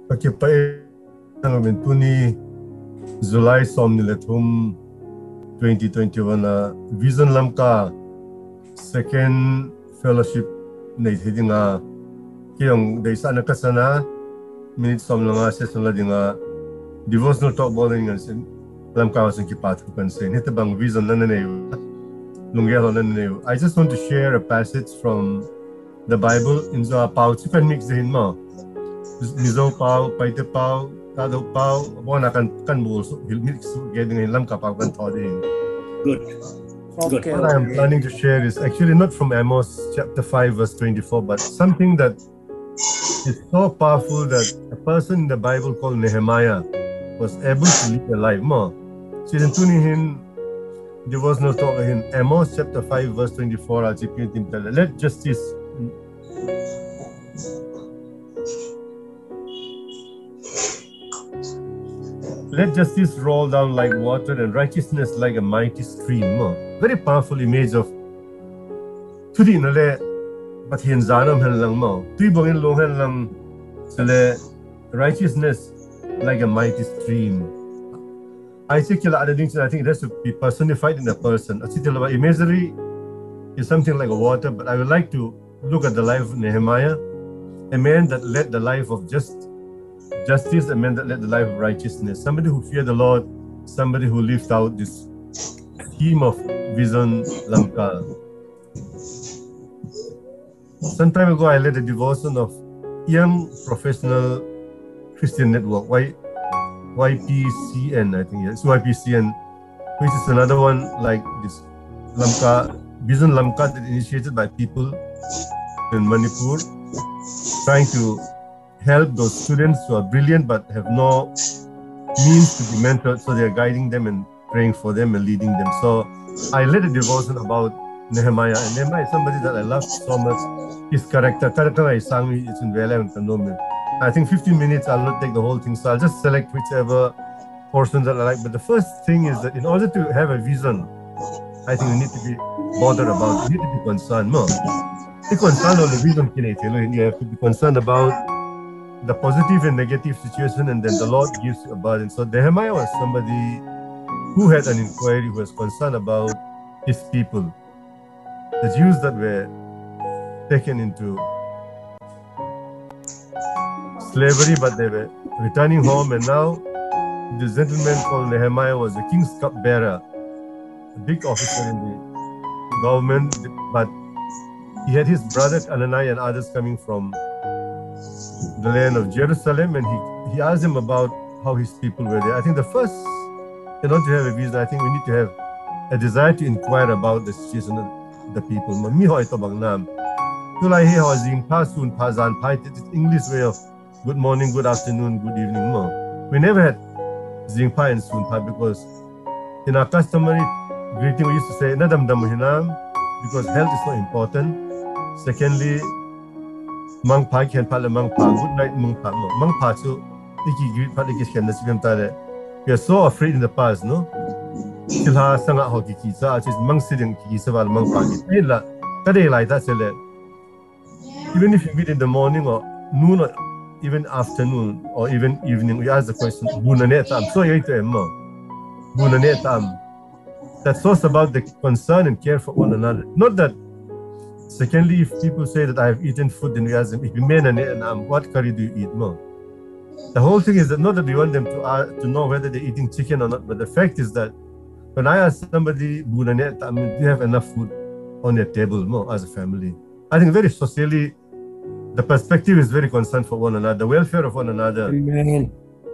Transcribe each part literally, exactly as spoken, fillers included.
Okay, pa namin po ni July som nila tum twenty twenty-one na vision lam ka second fellowship na hindi nga kiyong day sana kasana minute som nga session la di nga devotional talk bowling nga sin lam ka wasan kipat ko kan sin hita bang vision na na lungyalo na na I just want to share a passage from the Bible in the pau you can mix din mo Mizo pau, paite pau, tado pau, bona kan kan bulso, hilmix getting in lam kapau kan todin. Good. Good. Okay, What I am okay. planning to share is actually not from Amos chapter five verse twenty-four, but something that is so powerful that a person in the Bible called Nehemiah was able to live a life more. Sinintunihin devotional talk in Amos chapter five verse twenty-four. I'll repeat him. Let justice. Let justice roll down like water and righteousness like a mighty stream. Very powerful image of tudi nale but hin zanam hen lang mo. Tui bongin long hen lang sale righteousness like a mighty stream. I think kila other things I think it has to be personified in a person. Asitila imagery is something like a water, but I would like to look at the life of Nehemiah, a man that led the life of just Justice, a man that led the life of righteousness. Somebody who feared the Lord, somebody who lived out this theme of vision lamka. Some time ago, I led a devotion of Young Professional Christian Network, y, YPCN, I think, yes, Y P C N, which is another one like this lamka, vision lamka that initiated by people in Manipur, trying to help those students who are brilliant but have no means to be mentored, so they are guiding them and praying for them and leading them. So I led a devotion about Nehemiah, and Nehemiah is somebody that I love so much. His character, character I sang is in Vela. I think fifteen minutes, I'll not take the whole thing, so I'll just select whichever portion that I like. But the first thing is that in order to have a vision, I think you need to be bothered about it. You need to be concerned. No, be concerned on the vision. You have to be concerned about the positive and negative situation, and then the Lord gives you a burden. So Nehemiah was somebody who had an inquiry, who was concerned about his people, the Jews that were taken into slavery, but they were returning home. And now this gentleman called Nehemiah was a king's cupbearer, a big officer in the government, but he had his brother Ananiah and others coming from the land of Jerusalem, and he, he asked him about how his people were there. I think the first, in order to have a vision, I think we need to have a desire to inquire about the situation of the people. Mi ho ito bang nam? Tulay he ho zing pa sun pa zan pa. It's English way of good morning, good afternoon, good evening mo. We never had zing pa and sun pa because in our customary greeting we used to say nadam dam hinam because health is so important. Secondly, Mang pa can pala mang pa good night mang pa mo mang pa so iki greet pa iki shen na sibem tale. We are so afraid in the past, no? Silha sanga ho kiki sa just mang siding kiki sa wal mang pa ki la kade lai ta sele. Even if you meet in the morning or noon or even afternoon or even evening, we ask the question bunane tam so yai to emmo bunane tam. That source about the concern and care for one another. Not that. Secondly, if people say that I have eaten food, then we ask them, if you men and um, what curry do you eat more? The whole thing is that not that we want them to uh, to know whether they're eating chicken or not, but the fact is that when I ask somebody, I mean, do you have enough food on your table more as a family? I think very socially, the perspective is very concerned for one another, the welfare of one another. Amen.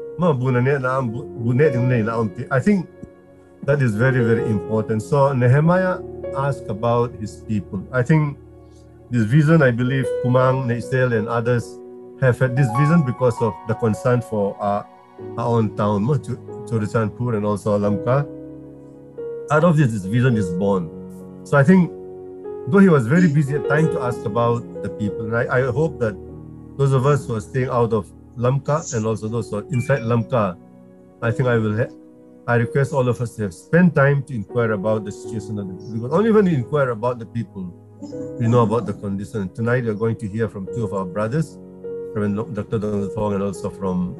I think that is very, very important. So Nehemiah asked about his people. I think this vision, I believe Kumang, Neisel and others have had this vision because of the concern for our, our own town, Chorichandpur and also Lamka. Out of this, this vision is born. So I think, though he was very busy at time to ask about the people, and I, I hope that those of us who are staying out of Lamka and also those who are inside Lamka, I think I will I request all of us to have spent time to inquire about the situation of the people. Because only when we inquire about the people, we know about the condition. Tonight we are going to hear from two of our brothers Reverend Doctor Donald Thong, and also from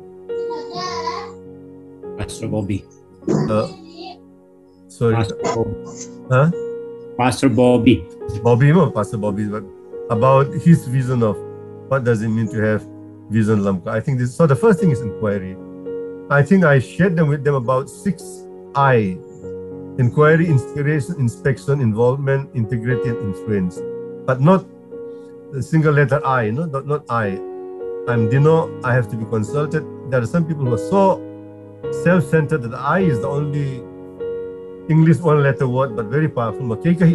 Pastor Bobby. uh, sorry, Pastor Bobby. huh? Pastor Bobby. Bobby, no, Pastor Bobby, but about his vision of what does it mean to have vision Lamka. I think this. So the first thing is inquiry. I think I shared them with them about six I: inquiry, inspiration, inspection, involvement, integrity, and influence. But not the single letter I. No, not, not I. I'm Dino. I have to be consulted. There are some people who are so self-centered that I is the only English one-letter word, but very powerful.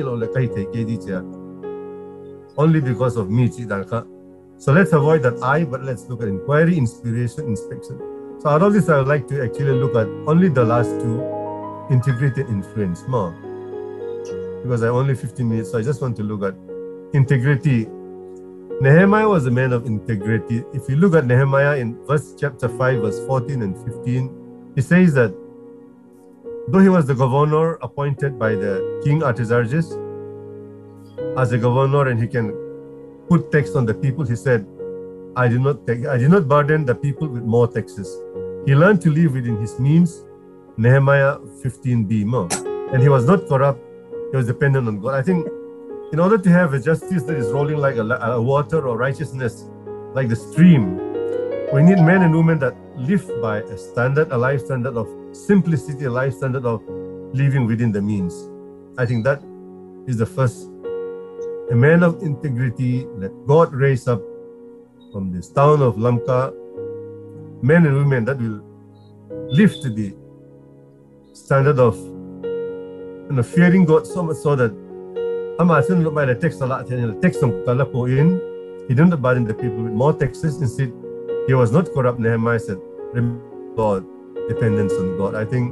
Only because of me. So let's avoid that I, but let's look at inquiry, inspiration, inspection. So out of this, I would like to actually look at only the last two, integrity and influence more. Because I have only fifteen minutes, so I just want to look at integrity. Nehemiah was a man of integrity. If you look at Nehemiah in verse chapter five, verse fourteen and fifteen, he says that though he was the governor appointed by the king Artaxerxes as a governor, and he can put tax on the people, he said, I did not take, I did not burden the people with more taxes. He learned to live within his means, Nehemiah fifteen b more. And he was not corrupt, he was dependent on God. I think in order to have a justice that is rolling like a, a water, or righteousness like the stream, we need men and women that live by a standard, a life standard of simplicity, a life standard of living within the means. I think that is the first. A man of integrity, let God raise up from this town of Lamka men and women that will live to the standard of, you know, fearing God so much so that Amasin look by the text a lot, the text of Kalapoin, he didn't burden the people with more taxes. Instead, he was not corrupt. Nehemiah said, remember God, dependence on God. I think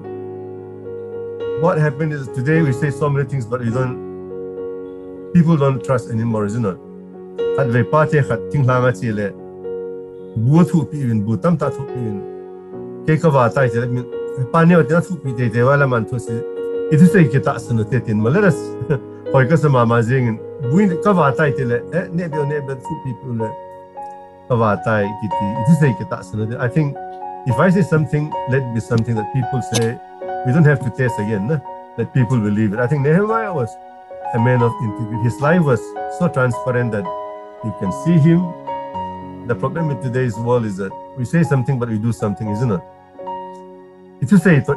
what happened is today we say so many things, but we don't, people don't trust anymore, isn't it? At the party, at Ting Langa Chile, Butu Pin, Butam Tatu Pin, Kekava Title, Pania, not who they were man to say, it is a Kitasan in Malaras, Hoikasama Mazing, Buin Kava Title, Nebio Nebel, two people, Kava Tai Kitty, it is a Kitasan. I think if I say something, let it be something that people say, we don't have to test again, no? That people believe it. I think Nehemiah was a man of integrity. His life was so transparent that you can see him. The problem with today's world is that we say something, but we do something, isn't it? If you say,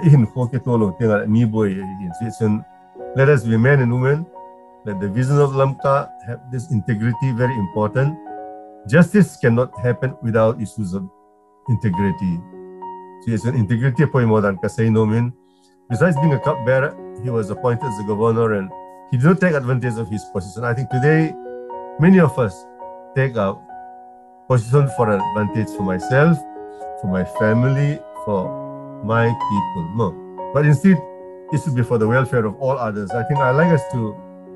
let us be men and women, that the vision of Lamka have this integrity, very important. Justice cannot happen without issues of integrity. So it's an integrity point more than Kasei. Besides being a cupbearer, he was appointed as the governor, and he did not take advantage of his position. I think today, many of us take a position for advantage for myself, for my family, for my people. No. But instead, it should be for the welfare of all others. I think I'd like us to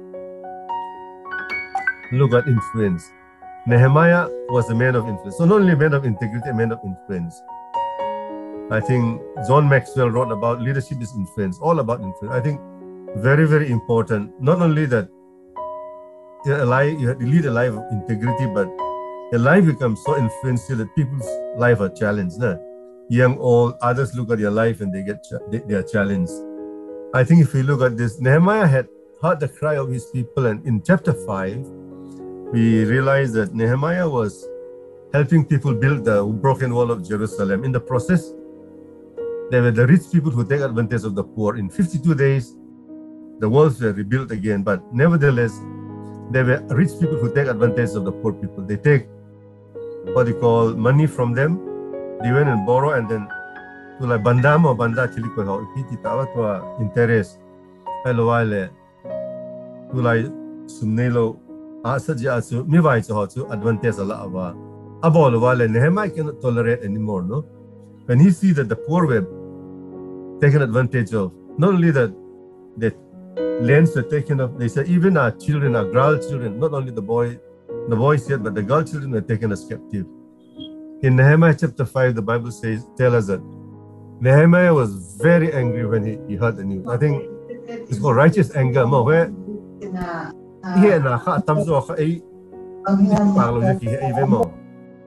look at influence. Nehemiah was a man of influence. So not only a man of integrity, a man of influence. I think John Maxwell wrote about leadership is influence, all about influence. I think very, very important. Not only that you're alive, you lead a life of integrity, but your life becomes so influential that people's life are challenged. Nah? Young, old, others look at your life and they get they, they are challenged. I think if we look at this, Nehemiah had heard the cry of his people, and in chapter five, we realize that Nehemiah was helping people build the broken wall of Jerusalem. In the process, there were the rich people who take advantage of the poor. In fifty-two days, the walls were rebuilt again, but nevertheless, there were rich people who take advantage of the poor people. They take what they call money from them. They went and borrow, and then to like bandam or banda chili ko ho ipiti tawa to interest. Hello wale to like sumnelo asa ja su mi vai to to advantage ala aba. Abol wale Nehemiah cannot tolerate anymore, no? When he see that the poor were taken advantage of, not only that the lands were taken of, they said even our children, our girl children, not only the boy, the boys yet, but the girl children were taken as captive. In Nehemiah chapter five, the Bible says, tell us that Nehemiah was very angry when he, he heard the news. I think it's called righteous anger. Mo where he na ha tamzo ha ai palo ki even more.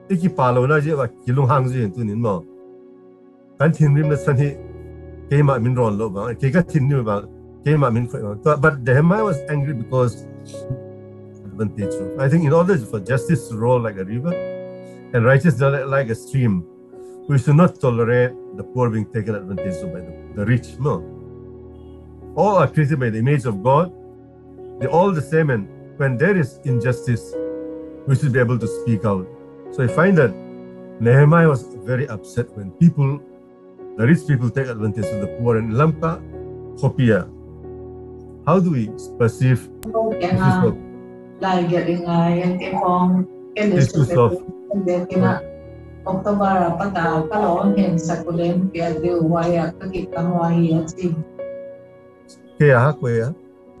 iki palo na je wa kilung hang je tu nin mo kan thin rim na san hi ke ma min ron lo ba ke ka thin ni ba ke ma min khoi ba but Nehemiah was angry because advantage. I think in order for justice to roll like a river and righteousness like a stream, we should not tolerate the poor being taken advantage of by the, the rich. No. All are created by the image of God. They're all the same, and when there is injustice, we should be able to speak out. So I find that Nehemiah was very upset when people, the rich people, take advantage of the poor. And Lamka, Hopia, how do we perceive issues of like getting a yang phong cái lịch sử về cái na October apa tahu kalau orang sakulen dia dia waya kita waya sih. Kaya ha kaya.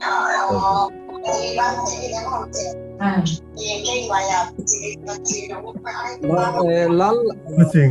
Nothing.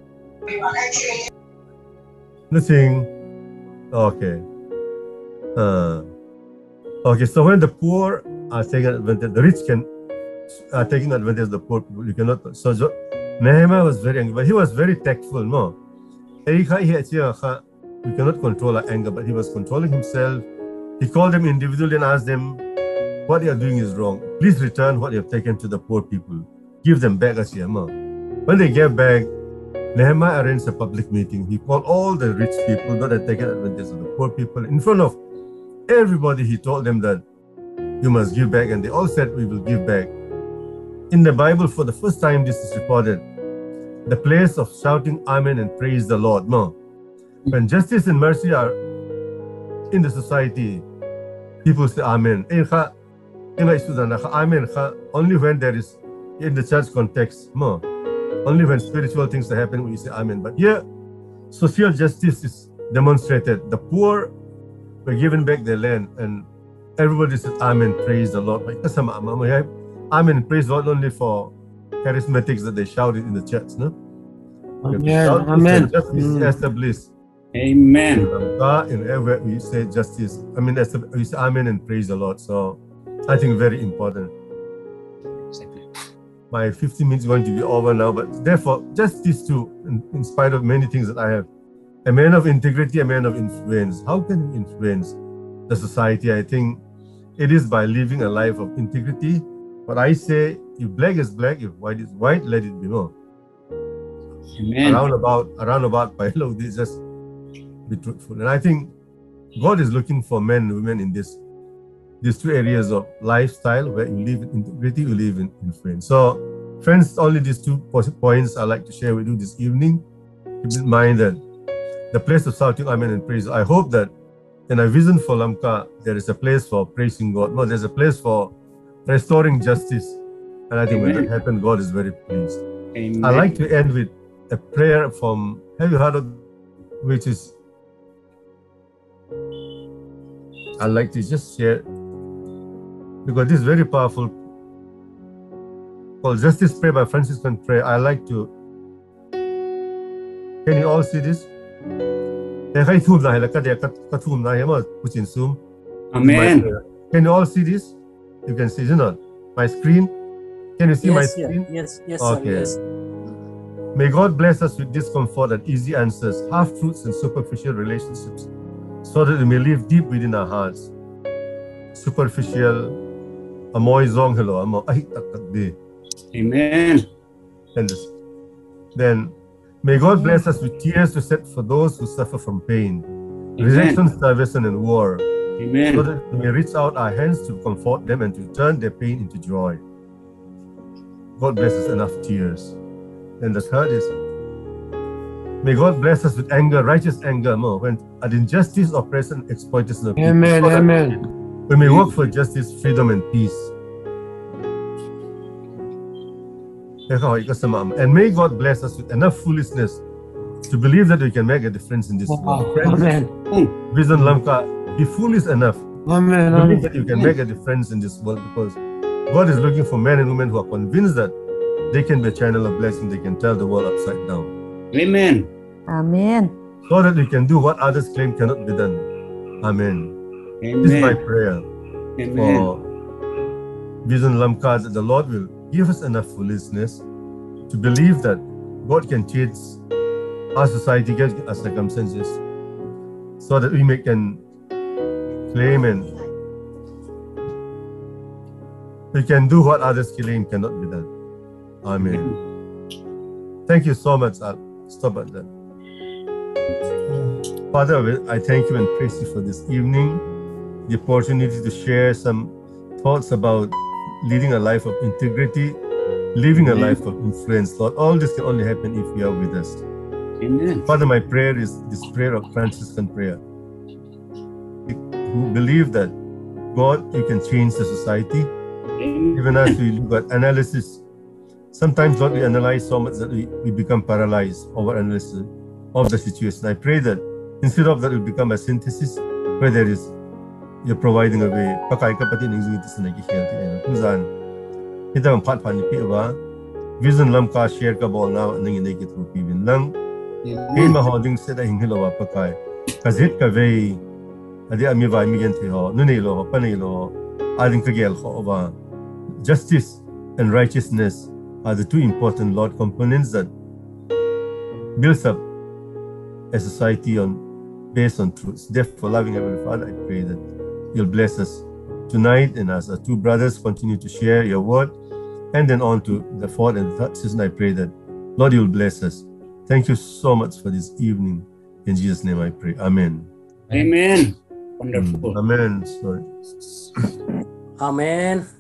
Nothing. Okay. Uh, okay. So when the poor are taking advantage, the rich can are taking advantage of the poor people. You cannot. So Nehemiah was very angry, but he was very tactful. No, you cannot control our anger, but he was controlling himself. He called them individually and asked them, "What you are doing is wrong. Please return what you have taken to the poor people. Give them back as you." When they gave back, Nehemiah arranged a public meeting. He called all the rich people that had taken advantage of the poor people in front of everybody. He told them that you must give back, and they all said, "We will give back." In the Bible, for the first time, this is recorded. The place of shouting Amen and praise the Lord. No. When justice and mercy are in the society, people say Amen. Amen. Only when there is in the church context. No. Only when spiritual things are happening, we say Amen. But here, social justice is demonstrated. The poor were given back their land, and everybody said Amen, praise the Lord. Amen, praise God only for charismatics that they shouted in the church, no? Amen. Amen. Justice is Mm. established. Amen. In everywhere we say justice. I mean, we say Amen and praise the Lord. So I think very important. My fifteen minutes is going to be over now, but therefore, just these two, in, in spite of many things that I have, a man of integrity, a man of influence. How can we influence the society? I think it is by living a life of integrity. But I say, if black is black, if white is white, let it be known. Amen. Around about, around about, by law, this just be truthful. And I think God is looking for men and women in this, these two areas of lifestyle where you live in integrity, you live in influence. So, friends, only these two points I'd like to share with you this evening. Keep in mind that the place of shouting Amen and praise. I hope that in a vision for Lamka, there is a place for praising God. No, there's a place for restoring justice. And I think Amen. When that happens, God is very pleased. Amen. I like to end with a prayer from, have you heard of, which is, I like to just share, because this is very powerful, called Justice Prayer by Franciscan Prayer. I like to, can you all see this? Amen. Can you all see this? You can see, isn't it? My screen. Can you see Yes, my yeah. screen? Yes, yes, Okay. sir, yes. May God bless us with discomfort and easy answers, half-truths and superficial relationships, so that we may live deep within our hearts. Superficial, amoy zong hello, amo ay takakdi. Amen. And this- then, may God bless us with tears to set for those who suffer from pain, rejection, starvation, and war, so Amen. that we may reach out our hands to comfort them and to turn their pain into joy. God bless us enough tears. And the third is, may God bless us with anger, righteous anger, more when at injustice, oppression, exploitation of people, Amen, so that amen. we may work for justice, freedom, and peace. And may God bless us with enough foolishness to believe that we can make a difference in this Wow. world. Friends, Amen. Vision Lamka, be foolish enough. Amen. Believe Amen. that you can make a difference in this world, because God is looking for men and women who are convinced that they can be a channel of blessing. They can turn the world upside down, Amen. Amen. so that we can do what others claim cannot be done. Amen. This is my Amen. prayer Amen. for Vision Lamka, that the Lord will give us enough foolishness to believe that God can change our society, our circumstances, so that we may can claim and we can do what others claim cannot be done. Amen. Thank you so much. I'll stop at that. Father, I thank you and praise you for this evening, the opportunity to share some thoughts about leading a life of integrity, living a life of influence. Lord, all this can only happen if you are with us. Amen. Father, my prayer is this prayer of Franciscan prayer. Who believe that God, you can change the society. Amen. Even as we look at analysis, sometimes, Lord, we analyze so much that we, we become paralyzed over analysis of the situation. I pray that instead of that, it will become a synthesis where there is, you're providing a way. Pakai kapatid ng zingit sa nagkikiyalti na kuzan. Ito ang patpan ni Piwa. Vision lam ka share ka bol na nang inigit ko pibin lang. Kaya mahoding sila hinghilawa pakai. Kazit ka way. Adi ami vai migente ho. Nunilo ho. Panilo ho. Ading kagel ho. Oba. Justice and righteousness are the two important Lord components that builds up a society on based on truth. Therefore, loving Heavenly Father, I pray that you'll bless us tonight, and as our two brothers continue to share your word, and then on to the fourth and third season, I pray that, Lord, you'll bless us. Thank you so much for this evening. In Jesus' name I pray. Amen. Amen. Wonderful. Amen. Sorry. Amen.